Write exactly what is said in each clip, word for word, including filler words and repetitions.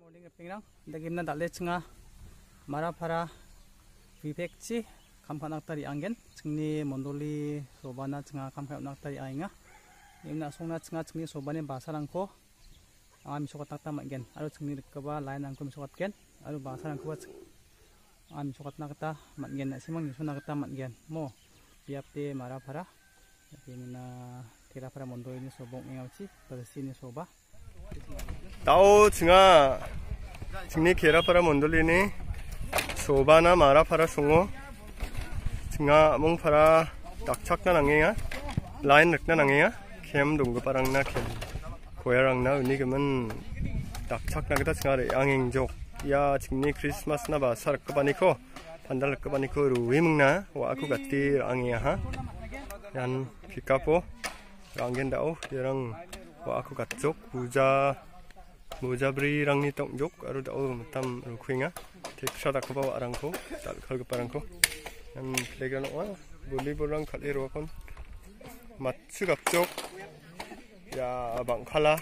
morning pingrang dagim na dale chinga marapara vivekchi kampak tari anggen cingni mondoli sobana chinga kampak tari ainga imna songna chinga cingni sobani basarangko anga misokat nakta matgen aro cingni rikaba lain angko misokatgen aro basarangko anga misokat nakta matgen simang nisuna nakta matgen mo biapte marapara imna terapara mondoli ni sobong ingauchi bersini soba Tao chinga cingni kerapara mondolini sobana marapara sungo chinga mongpara dakchakna nangenga lain rikna nangenga kem donggoparangna kem koyarangna unigemen dakchakna gita chinga re angengjok ya cingni Christmasna ba sarakkabaniko pandal rakkabaniko ruwimungna wa aku gatti angeya ha yan pikapo ranggendao yerang wa aku gatsok buja 모자브리랑니 똥족 아루 다오 마탐 루쿠잉아 텍샤다 코바 아랑코 달칼 거파랑코 한 플레이그라운드 와 볼리볼랑 칼리로 건 마츠 갑족 야 방칼라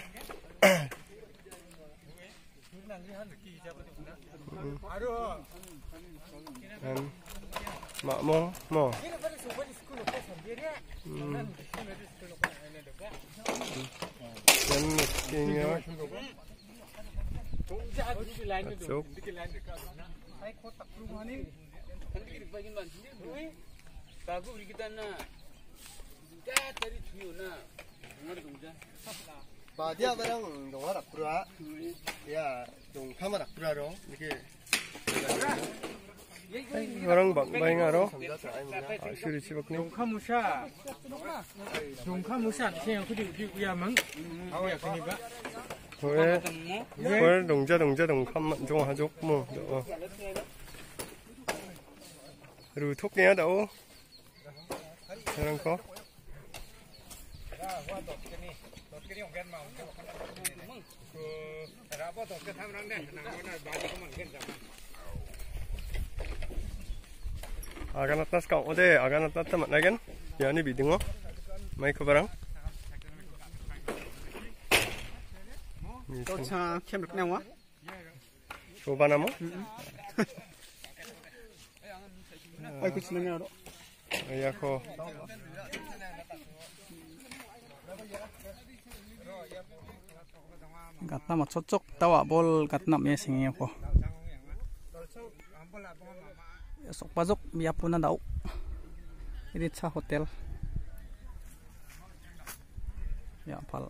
한 마몽 뭐 연 느낌이야 Cuk. Dia barang dong harap pura, ya dong kamar pura dong, ini. Barang bang bang aro, asuri cibak ni. Dong kamusa, dong kamusa, saya aku di di uyamang, awak yang ini ba. 왜, 왜 농자 농자 농감만 좀 하죠 뭐 어. 그리고 톡내야 다오 그런 거 아가나타스 까 어데 아가나타타 만나겐 야니 비딩어 마이크 바랑 차 캠 được nào á sobana mo ai kuch na nào đó ya ko gatna ma chocok tawa bol gatna me singi ko sok pajok biapuna dau ini cha hotel ya pal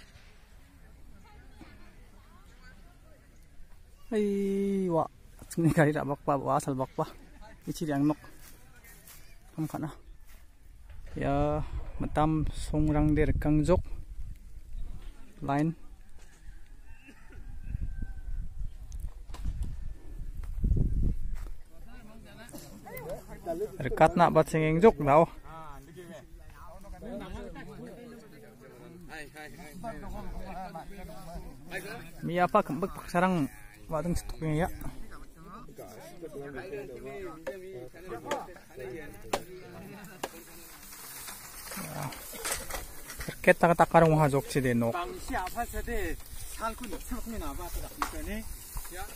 ai wa cingni gari rak bakpa wa asal bakpa ichi yang nok kam khana ya matam songrang der kangjok line rekat nak bat singeng jok dau mi apa kembek sarang wadeng stoknya ya terket tak tak karung hajok cide nok bangsi apa sede salku ni salku ni apa tu tak ni ya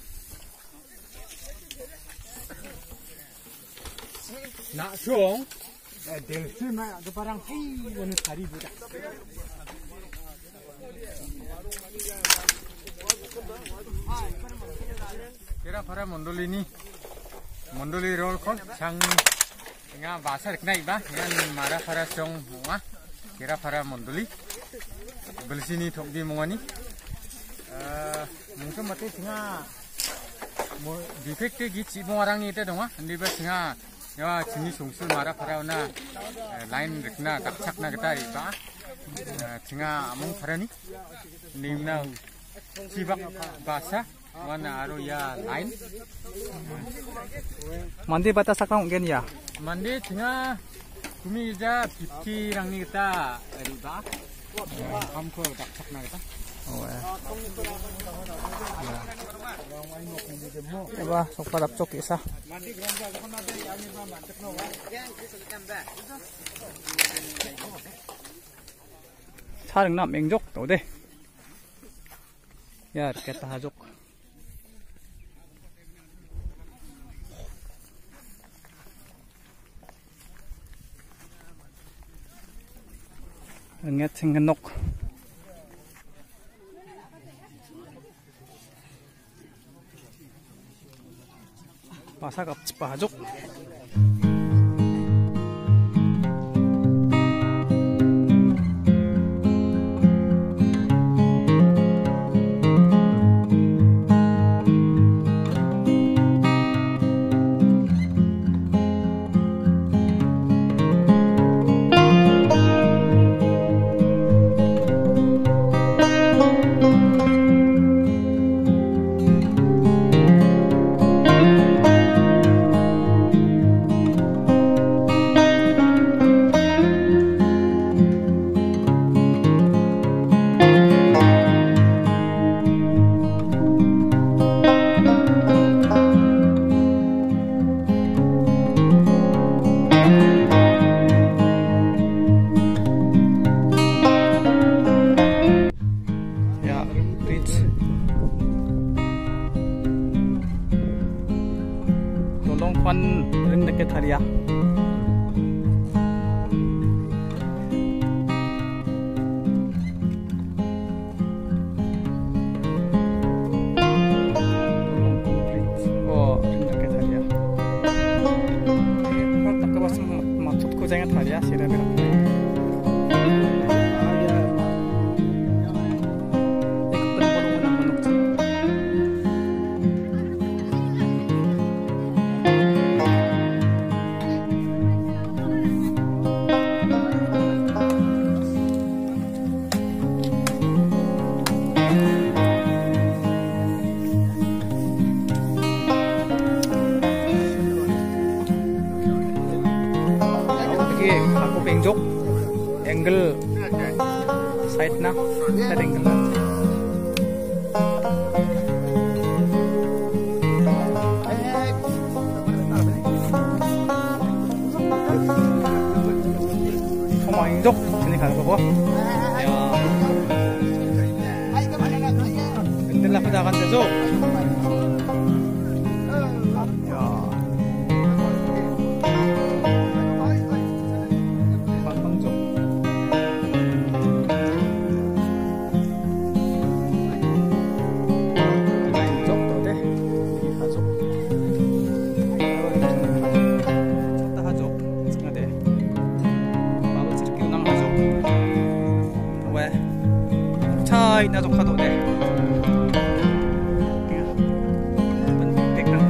nak song delsi mah ada barang hei ini hari budak Kerapara mondoli ni mondoli roll kon sang nga basar knai ba ngan marapara song wa kerapara mondoli belsini thokdi mongani eh mungkin mate singa mo defect gi chi bongarang ni te donga ndi ba singa ya chini songsu marapara na line rikna takchakna gita ri ba singa among parani nimna chibak basa Mana aro ya lain. mandi batas sakang gen ya Mandi tengah kumi ija fifty rang ni kita riba. Hamko tak cak na kita. oh ya ba sok padap cok isa Mandi granda kon ada yang ni ba mantek no wa. Yang kisah ba. 차릉남 맹족 또대 야 이렇게 다 하족 응애 챙겨놓 마사가 없지 빠족 Lolongkwan ring deket haria. Oh, ring deket haria. Kalau tak kewas maksudku jangan haria sih rame. Aku benjok angle side na side angle mau benjok sini kan kok ya bentar lah kita akan besok na dok kado deh penting kan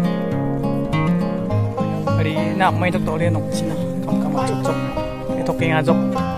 hari nak main dok dore nok cina kam kam cocok itu kayak ngajok